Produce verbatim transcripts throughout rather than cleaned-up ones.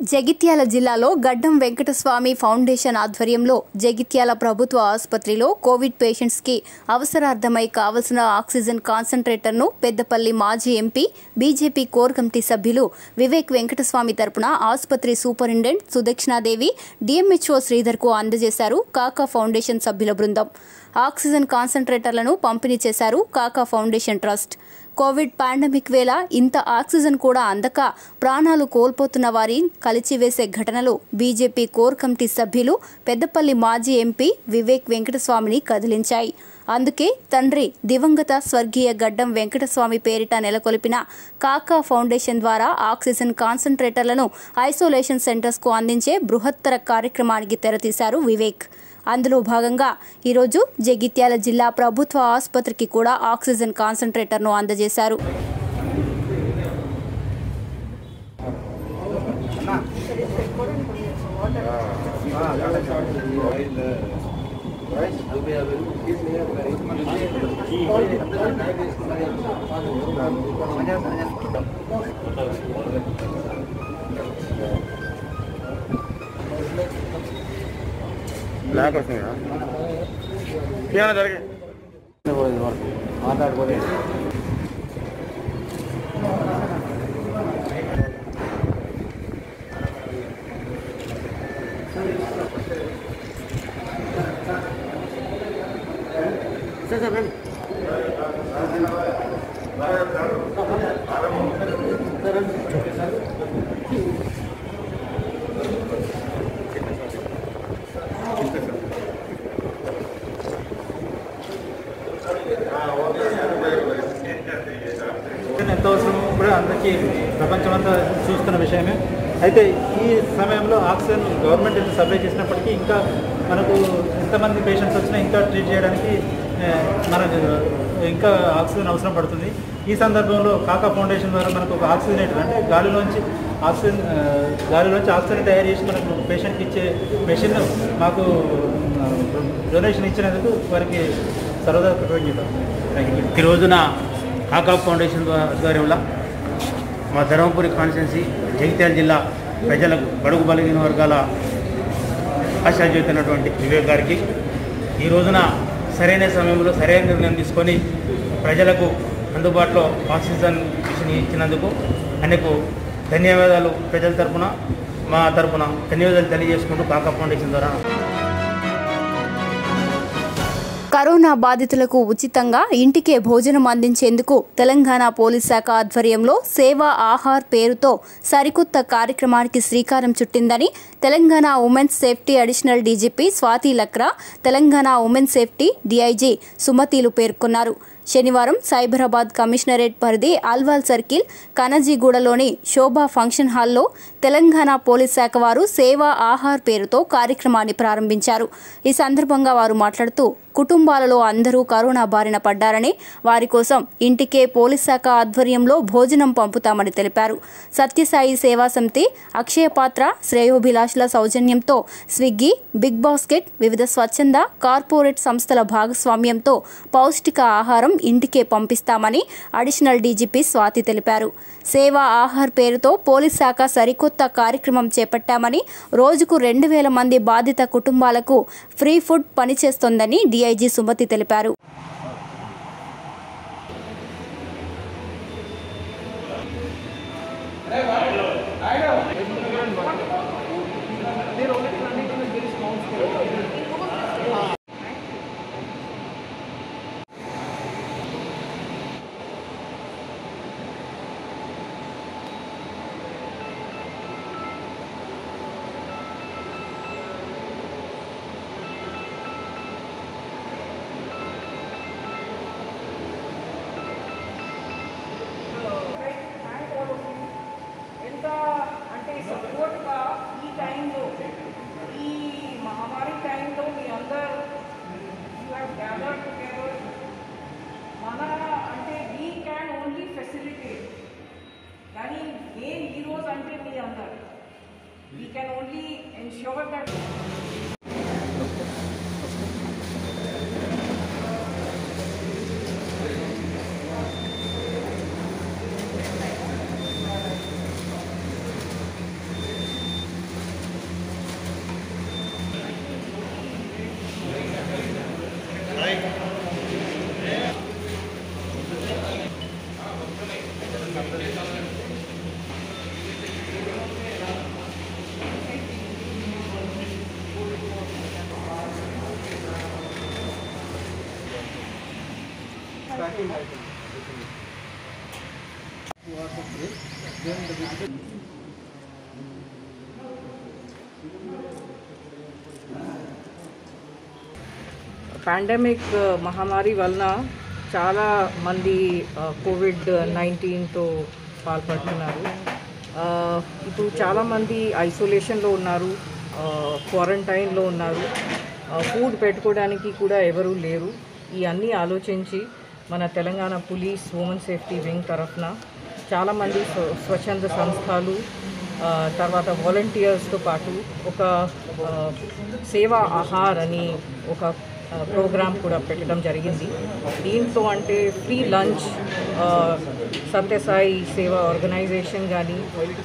జగిత్యాల జిల్లాలో గడ్డం వెంకటస్వామి ఫౌండేషన్ ఆధ్వర్యంలో జగిత్యాల ప్రభుత్వ ఆసుపత్రిలో కోవిడ్ పేషెంట్స్ కి అవసరార్థమై కావలసిన ఆక్సిజన్ కాన్సంట్రేటర్ను పెద్దపల్లి మాజీ ఎంపీ బీజేపీ కోర్ కమిటీ సభ్యులు వివేక్ వెంకటస్వామి తరపున ఆసుపత్రి సూపరింటెండెంట్ సుదక్షిణాదేవి డిఎంహెచ్ఓ శ్రీధర్ కు అందజేశారు కాకా ఫౌండేషన్ సభ్యుల బృందం. ఆక్సిజన్ కాన్సంట్రేటర్లను పంపిణీ చేశారు కాకా ఫౌండేషన్ ట్రస్ట్. కోవిడ్ పాండమిక్ వేళ ఇంత ఆక్సిజన్ కూడా అందక ప్రాణాలు కోల్పోతున్న వారి కలిచివేసే ఘటనలు బీజేపీ కోర్ కమిటీ సభ్యులు పెద్దపల్లి మాజీ ఎంపీ వివేక్ వెంకటస్వామిని కదిలించాయి. అందుకే తండ్రి దివంగత స్వర్గీయ గడ్డం వెంకటస్వామి పేరిట నెలకొల్పిన కాకా ఫౌండేషన్ ద్వారా ఆక్సిజన్ కాన్సంట్రేటర్లను ఐసోలేషన్ సెంటర్స్కు అందించే బృహత్తర కార్యక్రమానికి తెరతీశారు వివేక్. అందులో భాగంగా ఈరోజు జగిత్యాల జిల్లా ప్రభుత్వ ఆసుపత్రికి కూడా ఆక్సిజన్ కాన్సంట్రేటర్ను అందజేశారు. బ్లాక్ వస్తుంది జరిగే మాట్లాడుకోలే సార్ సార్ రండి ఎంత అవసరం కూడా అందరికీ ప్రపంచమంతా చూస్తున్న విషయమే. అయితే ఈ సమయంలో ఆక్సిజన్ గవర్నమెంట్ ఎంత సప్లై చేసినప్పటికీ ఇంకా మనకు ఎంతమంది పేషెంట్స్ వచ్చినా ఇంకా ట్రీట్ చేయడానికి మనకు ఇంకా ఆక్సిజన్ అవసరం పడుతుంది. ఈ సందర్భంలో కాకా ఫౌండేషన్ ద్వారా మనకు ఒక ఆక్సిజనేటర్ అంటే గాలిలోంచి ఆక్సిజన్ గాలిలోంచి ఆక్సిజన్ తయారు చేసి మనకు పేషెంట్కి ఇచ్చే మెషిన్ మాకు డొనేషన్ ఇచ్చినందుకు వారికి సర్వదా కృతజ్ఞత. ఈ రోజున కాకా ఫౌండేషన్ ఆధ్వర్యంలో మా ధర్మపురి కాన్స్టిట్యున్సీ జగిత్యాల జిల్లా ప్రజలకు బడుగు బలహీన వర్గాల ఆశాజ్యోతున్నటువంటి వివేక్ గారికి ఈ రోజున సరైన సమయంలో సరైన నిర్ణయం తీసుకొని ప్రజలకు అందుబాటులో ఆక్సిజన్ మిషన్ ఇచ్చినందుకు ఆయనకు ధన్యవాదాలు ప్రజల తరఫున మా తరఫున ధన్యవాదాలు తెలియజేసుకుంటూ కాకా ఫౌండేషన్ ద్వారా కరోనా బాధితులకు ఉచితంగా ఇంటికే భోజనం అందించేందుకు తెలంగాణ పోలీస్ శాఖ ఆధ్వర్యంలో సేవా ఆహార్ పేరుతో సరికొత్త కార్యక్రమానికి శ్రీకారం చుట్టిందని Telangana women's safety additional DGP Swathi Lakra, Telangana women's safety DIG సుమతిలు పేర్కొన్నారు. శనివారం సైబరాబాద్ కమిషనరేట్ పరిధి అల్వాల్ సర్కిల్ కనజీగూడలోని శోభా ఫంక్షన్ హాల్లో తెలంగాణ పోలీస్ శాఖ వారు సేవా ఆహార్ పేరుతో కార్యక్రమాన్ని ప్రారంభించారు. ఈ సందర్భంగా వారు మాట్లాడుతూ కుటుంబాలలో అందరూ కరోనా బారిన పడ్డారని, వారి కోసం ఇంటికే పోలీస్ శాఖ ఆధ్వర్యంలో భోజనం పంపుతామని తెలిపారు. సత్యసాయి సేవా సమితి, అక్షయపాత్ర, శ్రేయోభిలాషుల సౌజన్యంతో స్విగ్గీ, బిగ్ బాస్కెట్, వివిధ స్వచ్ఛంద కార్పొరేట్ సంస్థల భాగస్వామ్యంతో పౌష్టిక ఆహారం ఇంటికే పంపిస్తామని అడిషనల్ డీజీపీ స్వాతి తెలిపారు. సేవా ఆహార్ పేరుతో పోలీస్ శాఖ సరికొత్త కార్యక్రమం చేపట్టామని, రోజుకు రెండు వేల మంది బాధిత కుటుంబాలకు ఫ్రీ ఫుడ్ పనిచేస్తోందని డీఐజీ సుమతి తెలిపారు. సపోర్ట్గా ఈ టైంలో ఈ మహమ్మారి టైంలో మీ అందరూ యూ హ్యావ్ గ్యాదర్డ్ టుగెదర్. మన అంటే వీ క్యాన్ ఓన్లీ ఫెసిలిటేట్, కానీ మెయిన్ హీరోస్ అంటే మీ అందరు. We can only ensure that pandemic మహమ్మారి వలన చాలా మంది కోవిడ్ నైన్టీన్తో పాల్పడుతున్నారు. ఇప్పుడు చాలామంది ఐసోలేషన్లో ఉన్నారు, క్వారంటైన్లో ఉన్నారు, ఫుడ్ పెట్టుకోవడానికి కూడా ఎవరూ లేరు. ఈ అన్నీ ఆలోచించి మన Telangana police women safety wing తరఫున చాలామంది స్వచ్ఛంద సంస్థలు తర్వాత వాలంటీర్స్తో పాటు ఒక సేవా ఆహార్ అని ఒక ప్రోగ్రామ్ కూడా పెట్టడం జరిగింది. దీంతో అంటే ఫ్రీ లంచ్ సత్యసాయి సేవా ఆర్గనైజేషన్ కానీ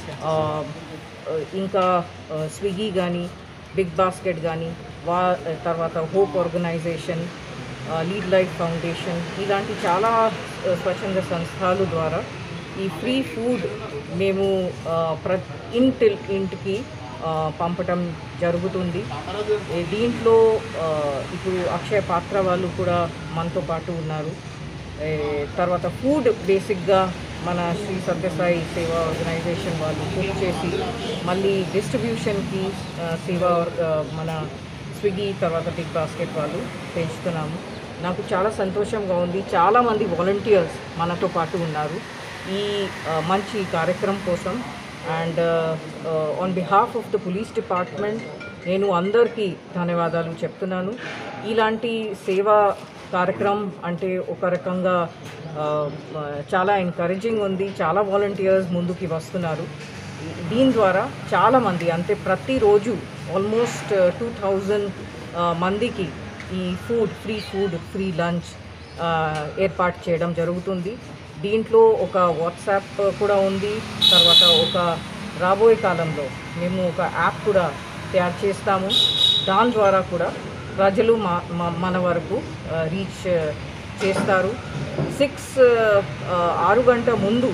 ఇంకా స్విగ్గీ కానీ బిగ్ బాస్కెట్ కానీ వా తర్వాత hope organization, lead life foundation ఇలాంటి చాలా స్వచ్ఛంద సంస్థల ద్వారా ఈ ఫ్రీ ఫుడ్ మేము ప్ర ఇంటి ఇంటికి పంపటం జరుగుతుంది. దీంట్లో ఇప్పుడు అక్షయ పాత్ర వాళ్ళు కూడా మనతో పాటు ఉన్నారు. తర్వాత ఫుడ్ బేసిక్గా మన శ్రీ సత్యసాయి సేవా ఆర్గనైజేషన్ వాళ్ళు కుక్ చేసి మళ్ళీ డిస్ట్రిబ్యూషన్కి సేవా మన స్విగ్గీ తర్వాత బిగ్ బాస్కెట్ వాళ్ళు పెంచుతున్నాము. నాకు చాలా సంతోషంగా ఉంది. చాలామంది వాలంటీర్స్ మనతో పాటు ఉన్నారు ఈ మంచి కార్యక్రమం కోసం. And on behalf of the police department నేను అందరికీ ధన్యవాదాలు చెప్తున్నాను. ఇలాంటి సేవా కార్యక్రమం అంటే ఒక రకంగా చాలా ఎంకరేజింగ్ ఉంది. చాలా వాలంటీర్స్ ముందుకి వస్తున్నారు. దీని ద్వారా చాలామంది అంటే ప్రతిరోజు ఆల్మోస్ట్ టూ థౌజండ్ మందికి ఈ food free food free lunch ఏర్పాటు చేయడం జరుగుతుంది. దీంట్లో ఒక వాట్సాప్ కూడా ఉంది. తర్వాత ఒక రాబోయే కాలంలో మేము ఒక యాప్ కూడా తయారు చేస్తాము. దాని ద్వారా కూడా ప్రజలు మా మన వరకు రీచ్ చేస్తారు. సిక్స్ ఆరు గంట ముందు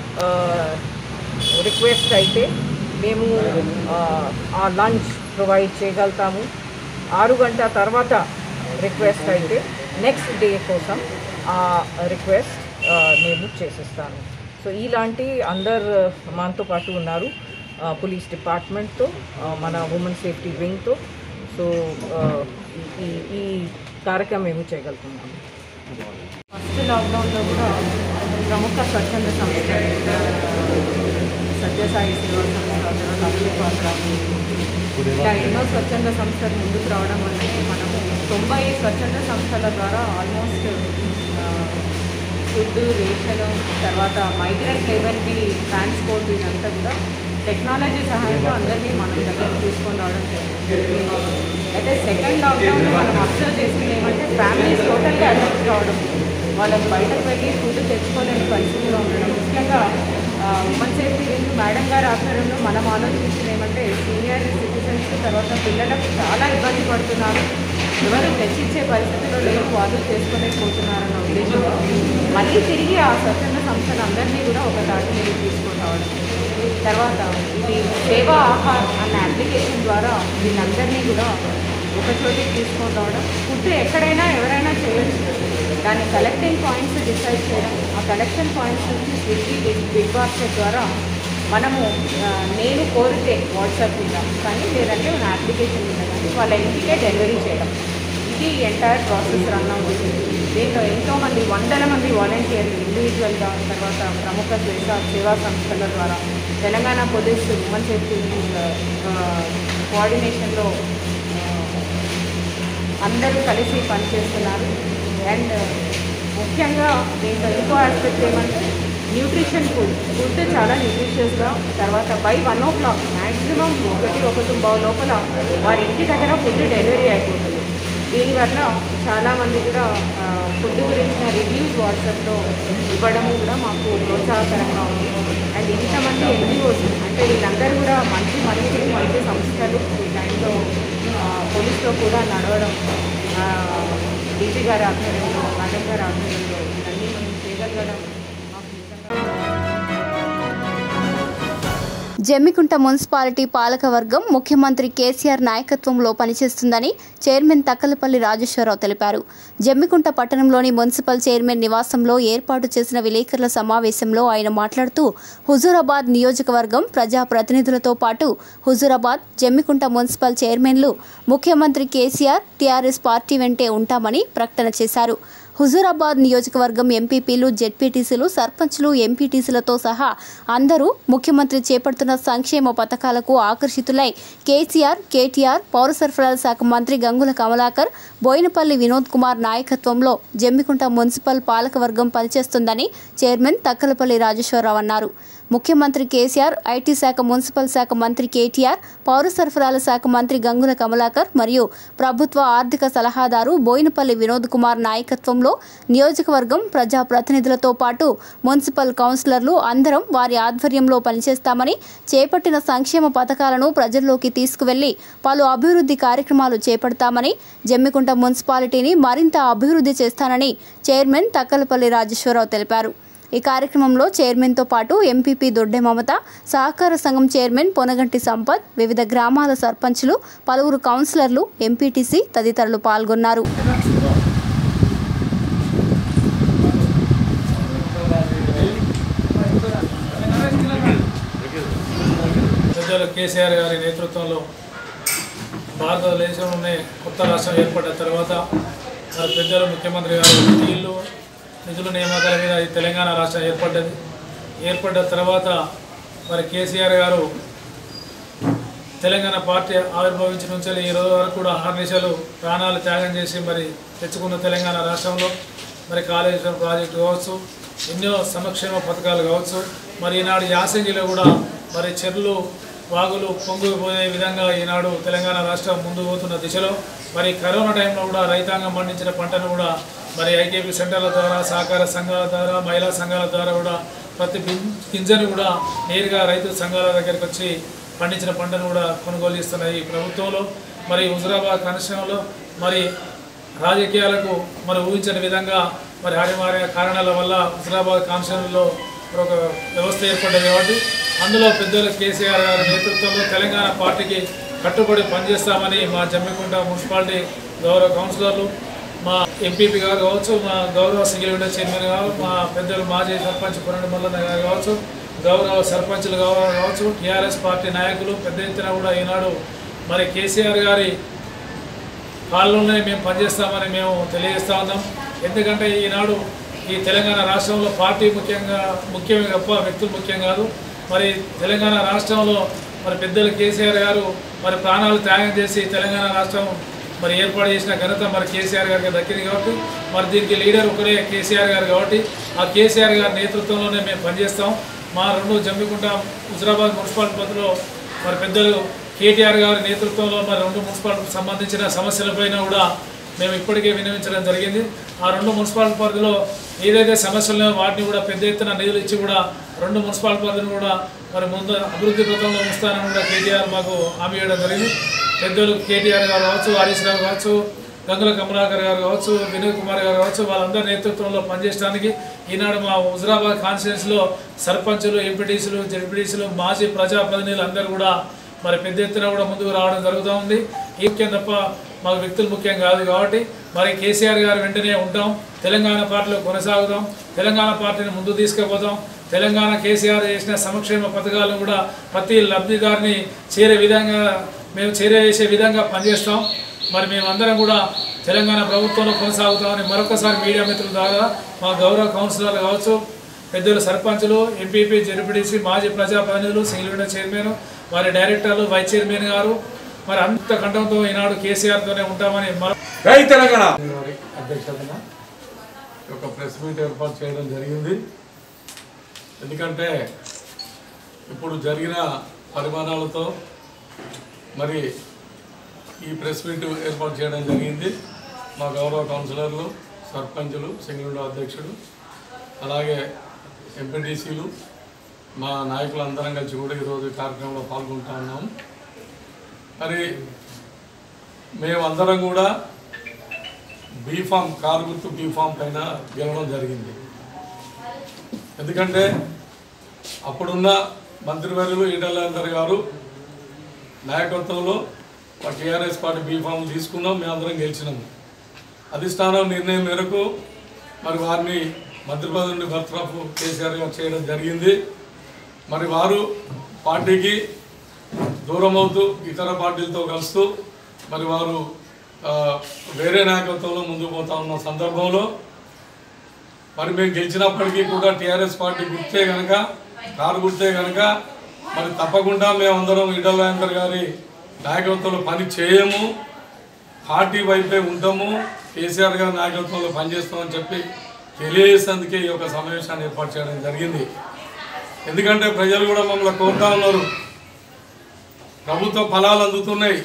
రిక్వెస్ట్ అయితే మేము ఆ లంచ్ ప్రొవైడ్ చేయగలుగుతాము. ఆరు గంట తర్వాత రిక్వెస్ట్ అయితే నెక్స్ట్ డే కోసం ఆ రిక్వెస్ట్ మేము చేసేస్తాను. సో ఇలాంటి అందరు మనతో పాటు ఉన్నారు పోలీస్ డిపార్ట్మెంట్తో, మన ఉమెన్ సేఫ్టీ వింగ్తో. సో ఈ ఈ కార్యక్రమం మేము చేయగలుగుతున్నాము. ఫస్ట్ లాక్డౌన్లో కూడా ప్రముఖ స్వచ్ఛంద సంస్థ సత్యసాయి సేవా సంస్థ అక్షయ పాత్ర ఇలా ఎన్నో స్వచ్ఛంద సంస్థలు ముందుకు రావడం వల్లనే మనము తొంభై స్వచ్ఛంద సంస్థల ద్వారా ఆల్మోస్ట్ ఫుడ్, రేషన్, తర్వాత మైగ్రెంట్ లేబర్కి ట్రాన్స్పోర్ట్ ఇదంతా కూడా టెక్నాలజీ సహాయంతో అందరినీ మనం దగ్గర తీసుకొని రావడం జరిగింది. అయితే సెకండ్ లాక్డౌన్లో మనం అబ్జర్వ్ చేసింది ఏమంటే ఫ్యామిలీస్ టోటల్గా అఫెక్ట్ కావడం, వాళ్ళకి బయటకు వెళ్ళి ఫుడ్ తెచ్చుకోలేని పరిస్థితిలో ఉండడం. ముఖ్యంగా ఉమెన్ సేఫ్టీ వింగ్ మేడం గారి ఆధ్వర్యంలో మనం ఆలోచించింది ఏమంటే సీనియర్ సిటిజన్స్ తర్వాత పిల్లలకు చాలా ఇబ్బంది పడుతున్నారు, ఎవరు తెచ్చిచ్చే పరిస్థితిలో లేరు, వాళ్ళు చేసుకోలేకపోతున్నారన్న ఉద్దేశంలో మళ్ళీ తిరిగి ఆ స్వచ్ఛంద సంస్థలు అందరినీ కూడా ఒక దాటి మీద తీసుకొని రావడం. తర్వాత ఇది సేవా ఆహార్ అన్న అప్లికేషన్ ద్వారా వీళ్ళందరినీ కూడా ఒక చోటికి తీసుకొని రావడం. ఫుడ్ ఎక్కడైనా ఎవరైనా చేయొచ్చు, దాని కలెక్టింగ్ పాయింట్స్ డిసైడ్ చేయడం. ఆ కలెక్షన్ పాయింట్స్ నుంచి స్విగ్గీ బిగ్ బాస్కెట్ ద్వారా మనము నేను కోరితే వాట్సాప్ మీద కానీ లేదంటే మన అప్లికేషన్ మీద కానీ వాళ్ళ ఇంటికే డెలివరీ చేయడం. ఇది ఎంటైర్ ప్రాసెస్ రన్ అవుతుంది. దీంట్లో ఎంతోమంది వందల మంది వాలంటీర్లు ఇండివిజువల్గా తర్వాత ప్రముఖ సేవా సేవా సంస్థల ద్వారా తెలంగాణ పోలీసు ఉమెన్ సేఫ్టీ కోఆర్డినేషన్లో అందరూ కలిసి పనిచేస్తున్నారు. అండ్ ముఖ్యంగా దీంట్లో ఇంకో ఆస్పెక్ట్ ఏమంటే న్యూట్రిషన్ ఫుడ్ ఫుడ్ చాలా న్యూట్రిషియస్గా తర్వాత by one o'clock maximum ఒకటి ఒకటి బావు లోపల వారి ఇంటి దగ్గర ఫుడ్ డెలివరీ అయిపోతుంది. దీనివల్ల చాలామంది కూడా ఫుడ్ గురించిన రివ్యూస్ వాట్సాప్లో ఇవ్వడము కూడా మాకు ప్రోత్సాహకరంగా ఉంది. అండ్ ఇంతమంది ఎన్జిఓస్ అంటే వీళ్ళందరూ కూడా మంచి మనుషులు, మంచి సంస్థలు ఈ టైంలో పోలీస్తో కూడా నడవడం డీజీ గారి ఆధ్వర్యంలో, మేడం గారి ఆధ్వర్యంలో ఇవన్నీ మనం చేయగలగడం జమ్మికుంట మున్సిపాలిటీ పాలకవర్గం ముఖ్యమంత్రి కేసీఆర్ నాయకత్వంలో పనిచేస్తుందని చైర్మన్ తక్కలపల్లి రాజేశ్వరరావు తెలిపారు. జమ్మికుంట పట్టణంలోని మున్సిపల్ చైర్మన్ నివాసంలో ఏర్పాటు చేసిన విలేకరుల సమావేశంలో ఆయన మాట్లాడుతూ హుజూరాబాద్ నియోజకవర్గం ప్రజా ప్రతినిధులతో పాటు హుజూరాబాద్, జమ్మికుంట మున్సిపల్ చైర్మన్లు ముఖ్యమంత్రి కేసీఆర్, టీఆర్ఎస్ పార్టీ వెంటే ఉంటామని ప్రకటన చేశారు. హుజూరాబాద్ నియోజకవర్గం ఎంపీపీలు, జెడ్పీటీసీలు, సర్పంచ్లు, ఎంపీటీసీలతో సహా అందరూ ముఖ్యమంత్రి చేపడుతున్న సంక్షేమ పథకాలకు ఆకర్షితులై కేసీఆర్, కేటీఆర్, పౌర సరఫరాల శాఖ మంత్రి గంగుల కమలాకర్, బోయినపల్లి వినోద్ కుమార్ నాయకత్వంలో జమ్మికుంట మున్సిపల్ పాలకవర్గం పనిచేస్తుందని చైర్మన్ తక్కలపల్లి రాజేశ్వరరావు అన్నారు. ముఖ్యమంత్రి కేసీఆర్, ఐటీ శాఖ, మున్సిపల్ శాఖ మంత్రి కేటీఆర్, పౌర సరఫరాల శాఖ మంత్రి గంగుల కమలాకర్ మరియు ప్రభుత్వ ఆర్థిక సలహాదారు బోయినపల్లి వినోద్ కుమార్ నాయకత్వంలో నియోజకవర్గం ప్రజా ప్రతినిధులతో పాటు మున్సిపల్ కౌన్సిలర్లు అందరం వారి ఆధ్వర్యంలో పనిచేస్తామని, చేపట్టిన సంక్షేమ పథకాలను ప్రజల్లోకి తీసుకువెళ్లి పలు అభివృద్ధి కార్యక్రమాలు చేపడతామని, జమ్మికుంట మున్సిపాలిటీని మరింత అభివృద్ధి చేస్తానని చైర్మన్ తక్కలపల్లి రాజేశ్వరరావు తెలిపారు. ఈ కార్యక్రమంలో చైర్మన్తో పాటు ఎంపీపీ దొడ్డె మమత, సహకార సంఘం చైర్మన్ పొనగంటి సంపత్, వివిధ గ్రామాల సర్పంచులు, పలువురు కౌన్సిలర్లు, ఎంపీటీసీ తదితరులు పాల్గొన్నారు. కేసీఆర్ గారి నేతృత్వంలో భారతదేశంలోనే కొత్త రాష్ట్రం ఏర్పడ్డ తర్వాత మరి పెద్దలు ముఖ్యమంత్రి గారు నీళ్లు నిధుల నియామకాల మీద ఈ తెలంగాణ రాష్ట్రం ఏర్పడ్డది. ఏర్పడ్డ తర్వాత మరి కేసీఆర్ గారు తెలంగాణ పార్టీ ఆవిర్భవించిన నుంచి ఈ రోజు వరకు కూడా ఆర్నిశలు ప్రాణాలు త్యాగం చేసి మరి తెచ్చుకున్న తెలంగాణ రాష్ట్రంలో మరి కాళేశ్వరం ప్రాజెక్టు కావచ్చు, ఎన్నో సంక్షేమ పథకాలు కావచ్చు, మరి ఈనాడు యాసంగిలో కూడా మరి చెర్లు వాగులు పొంగిపోయే విధంగా ఈనాడు తెలంగాణ రాష్ట్రం ముందుకు పోతున్న దిశలో మరి కరోనా టైంలో కూడా రైతాంగం పండించిన పంటను కూడా మరి ఐకేపీ సెంటర్ల ద్వారా, సహకార సంఘాల ద్వారా, మహిళా సంఘాల ద్వారా కూడా ప్రతి గింజను కూడా నేరుగా రైతు సంఘాల దగ్గరికి వచ్చి పండించిన పంటను కూడా కొనుగోలు చేస్తున్నాయి ప్రభుత్వంలో. మరి హుజూరాబాద్ కాన్స్టిట్యూన్సీలో మరి రాజకీయాలకు మరి ఊహించని విధంగా మరి అనివార్య కారణాల వల్ల హుజూరాబాద్ కాన్స్టిట్యూన్సీలో ఒక వ్యవస్థ ఏర్పడ్డది కాబట్టి అందులో పెద్దలు కేసీఆర్ గారి నేతృత్వంలో తెలంగాణ పార్టీకి కట్టుబడి పనిచేస్తామని మా జమ్మికుంట మున్సిపాలిటీ గౌరవ కౌన్సిలర్లు, మా ఎంపీపీ గారు కావచ్చు, మా గౌరవ సింగిల్ విండో చైర్మన్ గారు, మా పెద్దలు మాజీ సర్పంచ్ పురండి మల్లన్న గారు కావచ్చు, గౌరవ సర్పంచులు గౌరవ కావచ్చు, టీఆర్ఎస్ పార్టీ నాయకులు పెద్ద ఎత్తున కూడా ఈనాడు మరి కేసీఆర్ గారి కాలంలోనే మేము పనిచేస్తామని మేము తెలియజేస్తా ఉన్నాం. ఎందుకంటే ఈనాడు ఈ తెలంగాణ రాష్ట్రంలో పార్టీ ముఖ్యంగా ముఖ్యమే తప్ప వ్యక్తులు ముఖ్యం కాదు. మరి తెలంగాణ రాష్ట్రంలో మరి పెద్దలు కేసీఆర్ గారు మరి ప్రాణాలు త్యాగం చేసి తెలంగాణ రాష్ట్రం మరి ఏర్పాటు చేసిన ఘనత మరి కేసీఆర్ గారికి దక్కింది కాబట్టి మరి దీనికి లీడర్ ఒకరే కేసీఆర్ గారు కాబట్టి ఆ కేసీఆర్ గారి నేతృత్వంలోనే మేము పనిచేస్తాం. మా రెండు జమ్మికుంట హుజూరాబాద్ మున్సిపాలిటీ పరిధిలో మరి పెద్దలు కేటీఆర్ గారి నేతృత్వంలో మరి రెండు మున్సిపాలిటీకి సంబంధించిన సమస్యలపైన కూడా మేము ఇప్పటికే విన్నవించడం జరిగింది. ఆ రెండు మున్సిపాలిటీ పరిధిలో ఏదైతే సమస్యలు వాటిని కూడా పెద్ద ఎత్తున నిధులు ఇచ్చి కూడా రెండు మున్సిపాలిటీ పరిధిని కూడా మరి ముందు అభివృద్ధి పథంలో ఉంచుతానని కూడా కేటీఆర్ మాకు హామీ ఇవ్వడం జరిగింది. పెద్దలు కేటీఆర్ గారు కావచ్చు, హరీష్ రావు కావచ్చు, గంగుల కమలాకర్ గారు కావచ్చు, వినోద్ కుమార్ గారు కావచ్చు, వాళ్ళందరి నేతృత్వంలో పనిచేయడానికి ఈనాడు మా హుజూరాబాద్ కాన్స్టిట్యూన్సీలో సర్పంచులు, ఎంపీటీసీలు, జెడ్పీటీసీలు, మాజీ ప్రజాప్రతినిధులు అందరూ కూడా మరి పెద్ద ఎత్తున కూడా ముందుకు రావడం జరుగుతూ ఉంది. ఈ ముఖ్యం తప్ప మాకు వ్యక్తులు ముఖ్యం కాదు కాబట్టి మరి కేసీఆర్ గారు వెంటనే ఉంటాం, తెలంగాణ పార్టీలో కొనసాగుతాం, తెలంగాణ పార్టీని ముందుకు తీసుకుపోతాం. తెలంగాణ కేసీఆర్ చేసిన సంక్షేమ పథకాలను కూడా ప్రతి లబ్ధిదారిని చేరే విధంగా మేము చేరే విధంగా పనిచేస్తాం. మరి మేమందరం కూడా తెలంగాణ ప్రభుత్వంలో కొనసాగుతామని మరొకసారి మీడియా మిత్రుల ద్వారా మా గౌరవ కౌన్సిలర్లు కావచ్చు, పెద్దలు సర్పంచులు, ఎంపీపీ, జెడ్పీటీసీ, మాజీ ప్రజాప్రతినిధులు, సింగిల్ విండో చైర్మన్, వారి డైరెక్టర్లు, వైస్ చైర్మన్ గారు మరి అంత కంఠంతో ఈనాడు కేసీఆర్తోనే ఉంటామని తెలంగాణ అధ్యక్షతన ఒక ప్రెస్ మీట్ ఏర్పాటు చేయడం జరిగింది. ఎందుకంటే ఇప్పుడు జరిగిన పరిమాణాలతో మరి ఈ ప్రెస్ మీట్ ఏర్పాటు చేయడం జరిగింది. మా గౌరవ కౌన్సిలర్లు, సర్పంచులు, సింగిల్ విండో అధ్యక్షుడు, అలాగే ఎంపీటీసీలు, మా నాయకులందరం కలిసి కూడా ఈరోజు కార్యక్రమంలో పాల్గొంటా ఉన్నాము. మరి మేమందరం కూడా బీఫామ్ కారు గుర్తు బీఫామ్ పైన గెలవడం జరిగింది. ఎందుకంటే అప్పుడున్న మంత్రివర్యులు ఈటల గారు నాయకత్వంలో టీఆర్ఎస్ పార్టీ బీఫామ్ తీసుకున్నాం, మేము అందరం గెలిచినాము. అధిష్టానం నిర్ణయం మేరకు మరి వారిని మంత్రి పదవి నుండి బర్తరఫ్ కేసీఆర్ గారు చేయడం జరిగింది. మరి వారు పార్టీకి దూరం అవుతూ ఇతర పార్టీలతో కలుస్తూ మరి వారు వేరే నాయకత్వంలో ముందుకు పోతా ఉన్న సందర్భంలో మరి మేము గెలిచినప్పటికీ కూడా టీఆర్ఎస్ పార్టీ గుర్తే కనుక కారు గుర్తే కనుక మరి తప్పకుండా మేమందరం ఈటల రాజేందర్ గారి నాయకత్వంలో పని చేయము, పార్టీ వైపే ఉంటాము, కేసీఆర్ గారి నాయకత్వంలో పనిచేస్తామని చెప్పి తెలియజేసేందుకే ఈ యొక్క సమావేశాన్ని ఏర్పాటు చేయడం జరిగింది. ఎందుకంటే ప్రజలు కూడా మమ్మల్ని కోరుతా ఉన్నారు, ప్రభుత్వ ఫలాలు అందుతున్నాయి,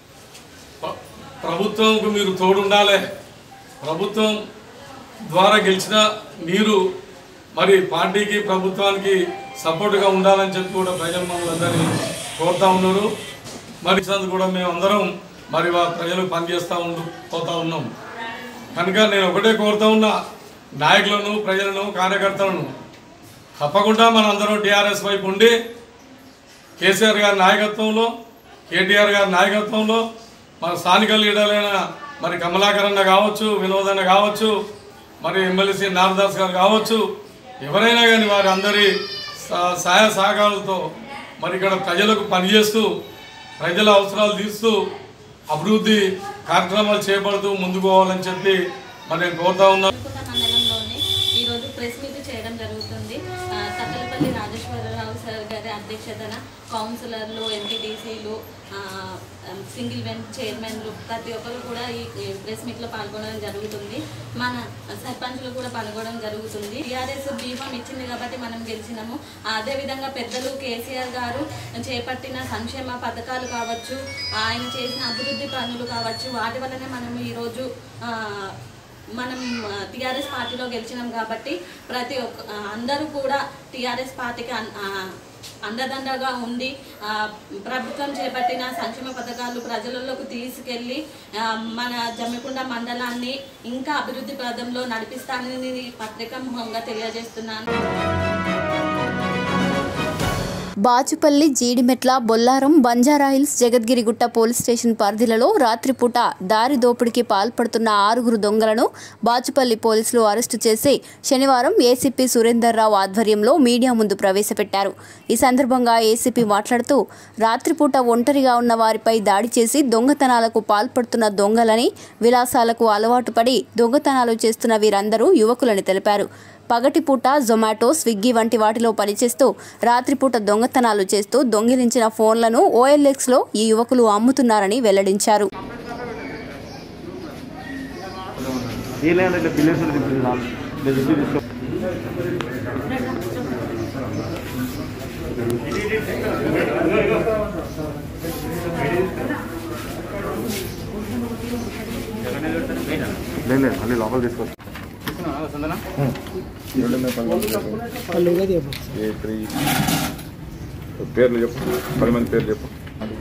ప్రభుత్వంకు మీరు తోడుండాలి, ప్రభుత్వం ద్వారా గెలిచిన మీరు మరి పార్టీకి ప్రభుత్వానికి సపోర్ట్గా ఉండాలని చెప్పి కూడా ప్రజలు మమ్మల్ని అందరినీ కోరుతా ఉన్నారు. మరి కూడా మేము అందరం మరి ప్రజలు పనిచేస్తూ ఉండు పోతా ఉన్నాం కనుక నేను ఒకటే కోరుతా ఉన్నా, నాయకులను ప్రజలను కార్యకర్తలను తప్పకుండా మనందరం టీఆర్ఎస్ వైపు ఉండి కేసీఆర్ గారి నాయకత్వంలో కేటీఆర్ గారి నాయకత్వంలో మన స్థానిక లీడర్లైన మరి కమలాకరన్న కావచ్చు, వినోదన్న కావచ్చు, మరి ఎమ్మెల్సీ నారదాస్ గారు కావచ్చు, ఎవరైనా కానీ వారి అందరి సహాయ సహకారాలతో మరి ఇక్కడ ప్రజలకు పనిచేస్తూ ప్రజల అవసరాలు తీస్తూ అభివృద్ధి కార్యక్రమాలు చేపడుతూ ముందుకు పోవాలని చెప్పి మరి నేను కోరుతా ఉన్నాను. మండలంలోనే ఈరోజు ప్రెస్ మీట్ చేయడం జరుగుతుంది. తక్కలపల్లి రాజేశ్వరరావు సార్ గారి అధ్యక్షతన కౌన్సిలర్లు, ఎంపీటీసీలు, సింగిల్ బెంచ్ చైర్మన్లు ప్రతి ఒక్కరు కూడా ఈ ప్రెస్ మీట్లో పాల్గొనడం జరుగుతుంది. మన సర్పంచ్లు కూడా పాల్గొనడం జరుగుతుంది. టీఆర్ఎస్ బీఫామ్ ఇచ్చింది కాబట్టి మనం గెలిచినాము. అదేవిధంగా పెద్దలు కేసీఆర్ గారు చేపట్టిన సంక్షేమ పథకాలు కావచ్చు, ఆయన చేసిన అభివృద్ధి పనులు కావచ్చు, వాటి వల్లనే మనం ఈరోజు మనం టీఆర్ఎస్ పార్టీలో గెలిచినాం. కాబట్టి ప్రతి ఒక్క అందరూ కూడా టీఆర్ఎస్ పార్టీకి అండదండగా ఉండి ప్రభుత్వం చేపట్టిన సంక్షేమ పథకాలు ప్రజలలోకి తీసుకెళ్ళి మన జమ్మికుంట మండలాన్ని ఇంకా అభివృద్ధి పథంలో నడిపిస్తానని పత్రికా ముఖంగా తెలియజేస్తున్నాను. బాచుపల్లి, జీడిమెట్ల, బొల్లారం, బంజారాహిల్స్, జగద్గిరిగుట్ట పోలీస్ స్టేషన్ పరిధిలలో రాత్రిపూట దారి దోపిడీకి పాల్పడుతున్న ఆరుగురు దొంగలను బాచుపల్లి పోలీసులు అరెస్టు చేసి శనివారం ఏసీపీ సురేందర్ రావు ఆధ్వర్యంలో మీడియా ముందు ప్రవేశపెట్టారు. ఈ సందర్భంగా ఏసీపీ మాట్లాడుతూ రాత్రిపూట ఒంటరిగా ఉన్న వారిపై దాడి చేసి దొంగతనాలకు పాల్పడుతున్న దొంగలని, విలాసాలకు అలవాటు పడి దొంగతనాలు చేస్తున్న వీరందరూ యువకులని తెలిపారు. పగటిపూట జొమాటో, స్విగ్గీ వంటి వాటిలో పనిచేస్తూ రాత్రిపూట దొంగతనాలు చేస్తూ దొంగిలించిన ఫోన్లను ఓఎల్ఎక్స్లో ఈ యువకులు అమ్ముతున్నారని వెల్లడించారు. మళ్ళీ లోపల తీసుకోవచ్చు. పేర్లు చెప్పు, పది మంది పేర్లు చెప్పు.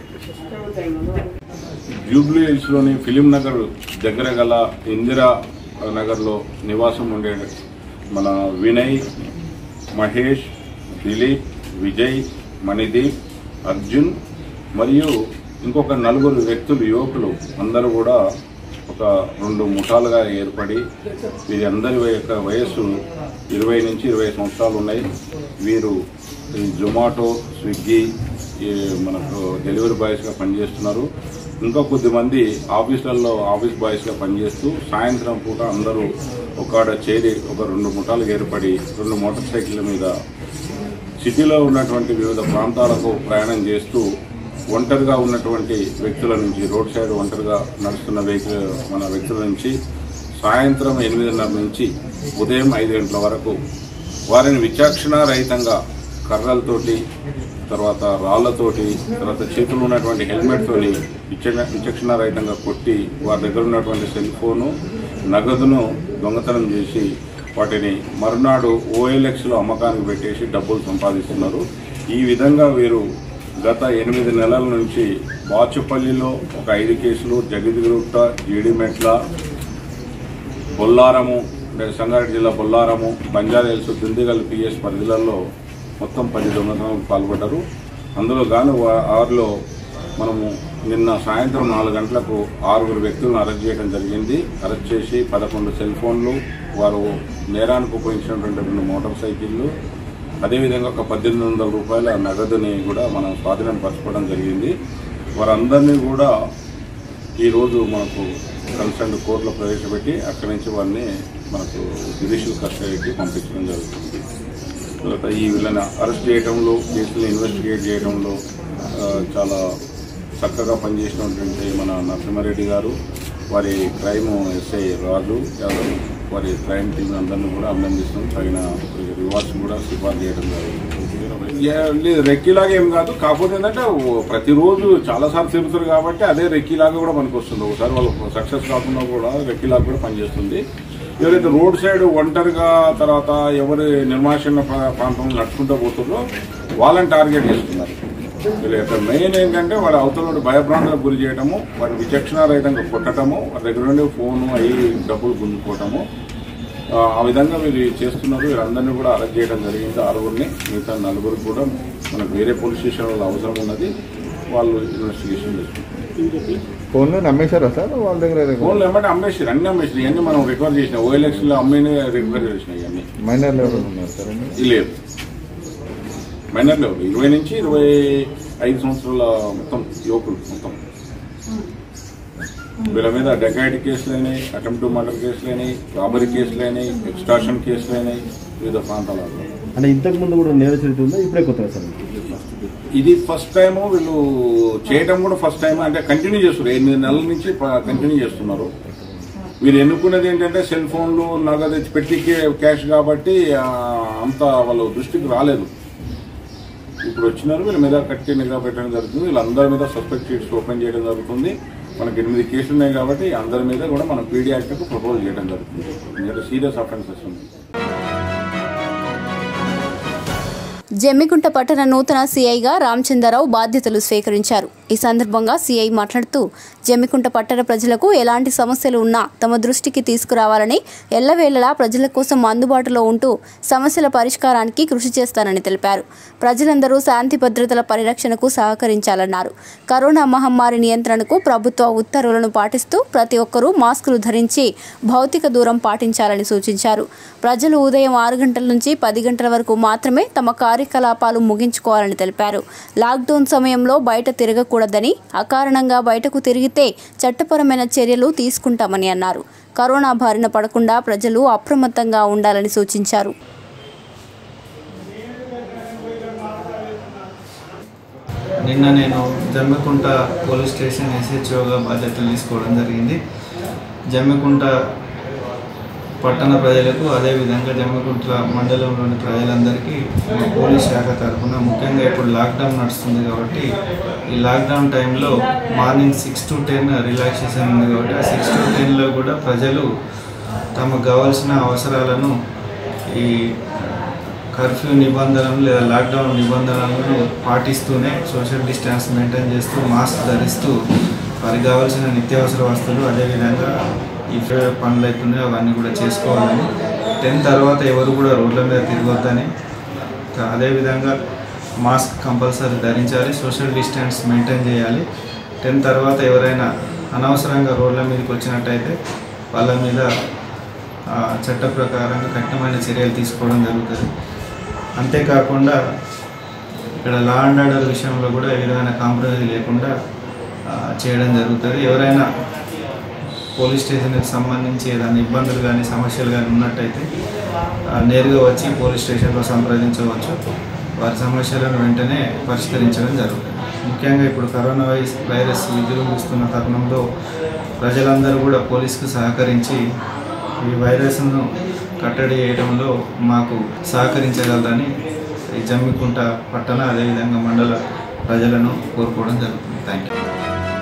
జూబ్లీ హిల్స్లోని ఫిలిం నగర్ దగ్గర గల ఇందిరా నగర్లో నివాసం ఉండే మన వినయ్, మహేష్, దిలీప్, విజయ్, మణిదీప్, అర్జున్ మరియు ఇంకొక నలుగురు వ్యక్తులు, యువకులు అందరూ కూడా ఒక రెండు ముఠాలుగా ఏర్పడి వీరందరి యొక్క వయస్సు ఇరవై నుంచి ఇరవై సంవత్సరాలు ఉన్నాయి. వీరు జొమాటో, స్విగ్గీ మనకు డెలివరీ బాయ్స్గా పనిచేస్తున్నారు. ఇంకా కొద్దిమంది ఆఫీసులలో ఆఫీస్ బాయ్స్గా పనిచేస్తూ సాయంత్రం పూట అందరూ ఒకాడ చేరి ఒక రెండు ముఠాలుగా ఏర్పడి రెండు మోటార్ సైకిళ్ళ మీద సిటీలో ఉన్నటువంటి వివిధ ప్రాంతాలకు ప్రయాణం చేస్తూ ఒంటరిగా ఉన్నటువంటి వ్యక్తుల నుంచి, రోడ్ సైడ్ ఒంటరిగా నడుస్తున్న వెహికల్ మన వ్యక్తుల నుంచి సాయంత్రం ఎనిమిదిన్నర నుంచి ఉదయం ఐదు గంటల వరకు వారిని విచక్షణ రహితంగా కర్రలతోటి, తర్వాత రాళ్లతోటి, తర్వాత చేతులు ఉన్నటువంటి హెల్మెట్తోని విచక్షణ రహితంగా కొట్టి వారి దగ్గర ఉన్నటువంటి సెల్ ఫోను, నగదును దొంగతనం చేసి వాటిని మరునాడు ఓఎల్ఎక్స్లో అమ్మకానికి పెట్టేసి డబ్బులు సంపాదిస్తున్నారు. ఈ విధంగా వీరు గత ఎనిమిది నెలల నుంచి బాచుపల్లిలో ఒక ఐదు కేసులు, జగద్గిరిగుట్ట, జీడిమెట్ల, బొల్లారము, సంగారెడ్డి జిల్లా బొల్లారము, బంజారాహిల్స్, దిందిగల్ పిఎస్ పరిధిలలో మొత్తం పది దొంగతనాలకు పాల్పడ్డారు. అందులో గాను ఆరులో మనము నిన్న సాయంత్రం నాలుగు గంటలకు ఆరుగురు వ్యక్తులను అరెస్ట్ చేయడం జరిగింది. అరెస్ట్ చేసి పదకొండు సెల్ ఫోన్లు, వారు నేరానికి ఉపయోగించినటువంటి రెండు మోటార్ సైకిళ్ళు, అదేవిధంగా ఒక పద్దెనిమిది వందల రూపాయల నగదుని కూడా మనం స్వాధీనం పరచుకోవడం జరిగింది. వారందరినీ కూడా ఈరోజు మనకు కన్సర్న్ కోర్టులో ప్రవేశపెట్టి అక్కడి నుంచి వారిని మనకు జ్యుడిషియల్ కస్టడీకి పంపించడం జరుగుతుంది. తర్వాత ఈ వీళ్ళని అరెస్ట్ చేయడంలో, కేసులు ఇన్వెస్టిగేట్ చేయడంలో చాలా చక్కగా పనిచేసినటువంటి మన నరసింహారెడ్డి గారు, వారి క్రైమ్ ఎస్ఐ రాజు యాదవ్, వారి క్రైమ్ టీం అందరినీ కూడా అభినందిస్తాం. తగిన రివార్డ్స్ కూడా సిఫార్సు చేయడం జరుగుతుంది. రెక్కీలాగా ఏం కాదు, కాకపోతే ఏంటంటే ప్రతిరోజు చాలాసార్లు తిరుగుతారు కాబట్టి అదే రెక్కీలాగా కూడా మనకు వస్తుంది. ఒకసారి వాళ్ళు సక్సెస్ కాకుండా కూడా రెక్కీలాగా కూడా పనిచేస్తుంది. ఎవరైతే రోడ్ సైడ్ ఒంటరిగా తర్వాత ఎవరు నిర్మానుష్య ప్రాంతంలో నడుచుకుంటూ పోతుందో వాళ్ళని టార్గెట్ చేస్తున్నారు. వీళ్ళ యొక్క మెయిన్ ఏంటంటే వాళ్ళ అవతల భయభ్రాంతులకు గురి చేయడము, వారిని విచక్షణారహితంగా కొట్టడము, వారి దగ్గర నుండి ఫోను అయ్యి డబ్బులు గుంజుకోవటము, ఆ విధంగా వీళ్ళు చేస్తున్నారు. వీళ్ళందరినీ కూడా అరెస్ట్ చేయడం జరిగింది, ఆరుగురిని. మిగతా నలుగురికి కూడా మనకు వేరే పోలీస్ స్టేషన్ వాళ్ళ అవసరం ఉన్నది, వాళ్ళు ఇన్వెస్టిగేషన్ చేస్తున్నారు. ఫోన్లో అమ్మేశారా సార్? వాళ్ళ దగ్గర ఫోన్లు ఏమంటే అమ్మేసారు, అన్ని అమ్మేసారు. ఇవన్నీ మనం రికవర్ చేసినాయి. ఓఎల్ఎక్స్లో అమ్మిని రికవర్ చేసినాయి. ఇవన్నీ మైనర్లు ఎవరు ఉన్నారు సార్? లేదు, మైనర్ లెవెల్ ఇరవై నుంచి ఇరవై ఐదు సంవత్సరాల మొత్తం యువకులు మొత్తం. వీళ్ళ మీద డెకాయిటీ కేసులైనాయి, అటెంప్ట్ మర్డర్ కేసులైనాయి, రాబరీ కేసులైనాయి, ఎక్స్టార్షన్ కేసులైనాయి వివిధ ప్రాంతాలలో. అంటే ఇంతకు ముందు కూడా నేర చరిత్ర ఉందా? ఇప్పుడే కొత్తగా సార్? ఇది ఫస్ట్ టైం వీళ్ళు చేయడం కూడా ఫస్ట్ టైం. అంటే కంటిన్యూ చేస్తున్నారు, ఎనిమిది నెలల నుంచి కంటిన్యూ చేస్తున్నారు. వీరు ఎన్నుకున్నది ఏంటంటే సెల్ ఫోన్లు, నగదు పెట్టి క్యాష్ కాబట్టి అంత వాళ్ళ దృష్టికి రాలేదు. ఇప్పుడు వచ్చినారు, వీళ్ళ మీద కట్టి నిఘా పెట్టడం జరుగుతుంది. వీళ్ళందరి మీద సస్పెక్ట్ షీట్స్ ఓపెన్ చేయడం జరుగుతుంది. మనకి ఎనిమిది కేసులు ఉన్నాయి కాబట్టి అందరి మీద కూడా మనం పీడీ యాక్ట్కు ప్రపోజ్ చేయడం జరుగుతుంది. మీరు సీరియస్ అఫెన్సెస్ ఉంది. జమ్మికుంట పట్టణ నూతన సీఐగా రామచంద్రరావు బాధ్యతలు స్వీకరించారు. ఈ సందర్భంగా సీఐ మాట్లాడుతూ జమ్మికుంట పట్టణ ప్రజలకు ఎలాంటి సమస్యలు ఉన్నా తమ దృష్టికి తీసుకురావాలని, ఎల్లవేళలా ప్రజల కోసం అందుబాటులో ఉంటూ సమస్యల పరిష్కారానికి కృషి చేస్తానని తెలిపారు. ప్రజలందరూ శాంతి భద్రతల పరిరక్షణకు సహకరించాలన్నారు. కరోనా మహమ్మారి నియంత్రణకు ప్రభుత్వ ఉత్తర్వులను పాటిస్తూ ప్రతి ఒక్కరూ మాస్కులు ధరించి భౌతిక దూరం పాటించాలని సూచించారు. ప్రజలు ఉదయం ఆరు గంటల నుంచి పది గంటల వరకు మాత్రమే తమ కార్యకలాపాలు ముగించుకోవాలని తెలిపారు. లాక్డౌన్ సమయంలో బయట తిరగకూడదని, అకారణంగా బయటకు తిరిగితే చట్టపరమైన చర్యలు తీసుకుంటామని అన్నారు. కరోనా బారిన పడకుండా ప్రజలు అప్రమత్తంగా ఉండాలని సూచించారు. నిన్న నేను జమ్మికుంట పోలీస్ స్టేషన్ ఎస్హెచ్ఓగా బాధ్యతలు తీసుకోవడం జరిగింది. జమ్మికుంట పట్టణ ప్రజలకు, అదేవిధంగా జమ్మికుంట మండలంలోని ప్రజలందరికీ మా పోలీస్ శాఖ తరఫున, ముఖ్యంగా ఇప్పుడు లాక్డౌన్ నడుస్తుంది కాబట్టి ఈ లాక్డౌన్ టైంలో morning six to ten relaxation ఉంది కాబట్టి ఆ సిక్స్ టు టెన్లో కూడా ప్రజలు తమకు కావాల్సిన అవసరాలను ఈ కర్ఫ్యూ నిబంధనలు లేదా లాక్డౌన్ నిబంధనలను పాటిస్తూనే సోషల్ డిస్టెన్స్ మెయింటైన్ చేస్తూ మాస్క్ ధరిస్తూ వారికి కావాల్సిన నిత్యావసర వస్తువులు, అదేవిధంగా ఈ పనులు అవుతున్నాయి అవన్నీ కూడా చేసుకోవాలని, టెన్ తర్వాత ఎవరు కూడా రోడ్ల మీద తిరగొద్దని, అదేవిధంగా మాస్క్ కంపల్సరీ ధరించాలి, సోషల్ డిస్టెన్స్ మెయింటైన్ చేయాలి. టెన్ తర్వాత ఎవరైనా అనవసరంగా రోడ్ల మీదకి వచ్చినట్టయితే వాళ్ళ మీద చట్ట ప్రకారంగా కఠినమైన చర్యలు తీసుకోవడం జరుగుతుంది. అంతేకాకుండా ఇక్కడ లా అండ్ ఆర్డర్ విషయంలో కూడా ఏ విధమైన కాంప్రమైజ్ లేకుండా చేయడం జరుగుతుంది. ఎవరైనా పోలీస్ స్టేషన్కి సంబంధించి ఏదైనా ఇబ్బందులు కానీ సమస్యలు కానీ ఉన్నట్టయితే నేరుగా వచ్చి పోలీస్ స్టేషన్లో సంప్రదించవచ్చు. వారి సమస్యలను వెంటనే పరిష్కరించడం జరుగుతుంది. ముఖ్యంగా ఇప్పుడు కరోనా వైరస్ వైరస్ విజృంభిస్తున్న తరుణంలో ప్రజలందరూ కూడా పోలీసుకు సహకరించి ఈ వైరస్ను కట్టడి చేయడంలో మాకు సహకరించగలరని ఈ జమ్మికుంట పట్టణ అదేవిధంగా మండల ప్రజలను కోరుకోవడం జరుగుతుంది. Thank you.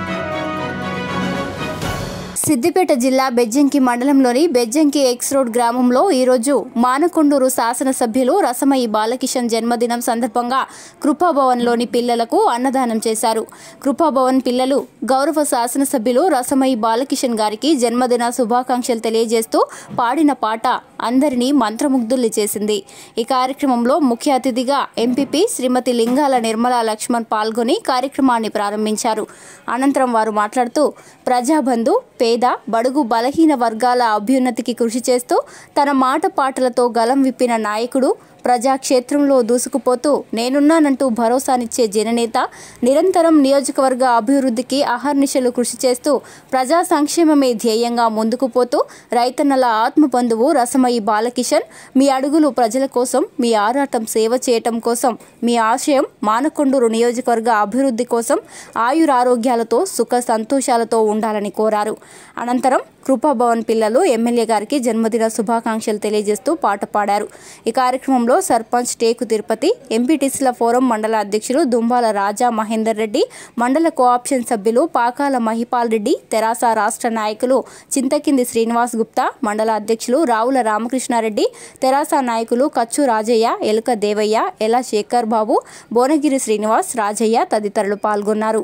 సిద్దిపేట జిల్లా బెజ్జంకి మండలంలోని బెజ్జంకి ఎక్స్ రోడ్ గ్రామంలో ఈరోజు మానకొండూరు శాసనసభ్యులు రసమయి బాలకిషన్ జన్మదినం సందర్భంగా కృపాభవన్లోని పిల్లలకు అన్నదానం చేశారు. కృపాభవన్ పిల్లలు గౌరవ శాసనసభ్యులు రసమయి బాలకిషన్ గారికి జన్మదిన శుభాకాంక్షలు తెలియజేస్తూ పాడిన పాట అందరినీ మంత్రముగ్ధుల్ని చేసింది. ఈ కార్యక్రమంలో ముఖ్య అతిథిగా ఎంపీపీ శ్రీమతి లింగాల నిర్మలా లక్ష్మణ్ పాల్గొని కార్యక్రమాన్ని ప్రారంభించారు. అనంతరం వారు మాట్లాడుతూ ప్రజాబంధు, పేద, బడుగు, బలహీన వర్గాల అభ్యున్నతికి కృషి చేస్తూ తన మాట పాటలతో గలం విప్పిన నాయకుడు, ప్రజాక్షేత్రంలో దూసుకుపోతూ నేనున్నానంటూ భరోసానిచ్చే జననేత, నిరంతరం నియోజకవర్గ అభివృద్ధికి అహర్నిశలు కృషి చేస్తూ ప్రజా సంక్షేమమే ధ్యేయంగా ముందుకు పోతూ రైతన్నల ఆత్మబంధువు రసమయి బాలకిషన్, మీ అడుగులు ప్రజల కోసం, మీ ఆరాటం సేవ చేయటం కోసం, మీ ఆశయం మానకొండూరు నియోజకవర్గ అభివృద్ధి కోసం ఆయురారోగ్యాలతో సుఖ సంతోషాలతో ఉండాలని కోరారు. అనంతరం కృపాభవన్ పిల్లలు ఎమ్మెల్యే గారికి జన్మదిన శుభాకాంక్షలు తెలియజేస్తూ పాట పాడారు. ఈ కార్యక్రమంలో సర్పంచ్ టేకు తిరుపతి, ఎంపీటీసీల ఫోరం మండల అధ్యక్షులు దుంబాల రాజా మహేందర్ రెడ్డి, మండల కోఆప్షన్ సభ్యులు పాకాల మహిపాల్ రెడ్డి, తెరాస రాష్ట్ర నాయకులు చింతకింది శ్రీనివాస్ గుప్తా, మండల అధ్యక్షులు రావుల రామకృష్ణారెడ్డి, తెరాస నాయకులు కచ్చు రాజయ్య, ఎలుక దేవయ్య, ఎల శేఖర్ బాబు, భువనగిరి శ్రీనివాస్, రాజయ్య తదితరులు పాల్గొన్నారు.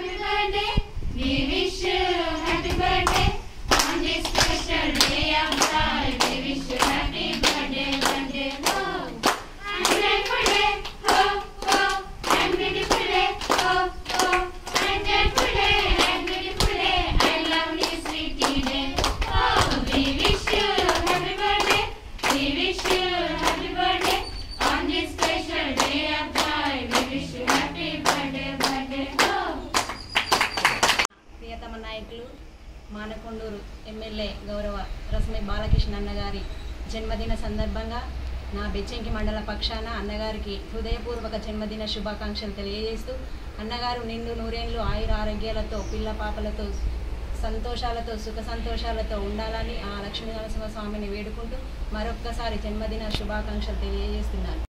మానకొండూరు ఎమ్మెల్యే గౌరవ రసమై బాలకృష్ణ అన్నగారి జన్మదిన సందర్భంగా నా బెచ్చెంకి మండల పక్షాన అన్నగారికి హృదయపూర్వక జన్మదిన శుభాకాంక్షలు తెలియజేస్తూ అన్నగారు నిండు నూరేళ్లు ఆయుర ఆరోగ్యాలతో పిల్ల పాపలతో సంతోషాలతో సుఖ సంతోషాలతో ఉండాలని ఆ లక్ష్మీనరసింహ స్వామిని వేడుకుంటూ మరొక్కసారి జన్మదిన శుభాకాంక్షలు తెలియజేస్తున్నాను.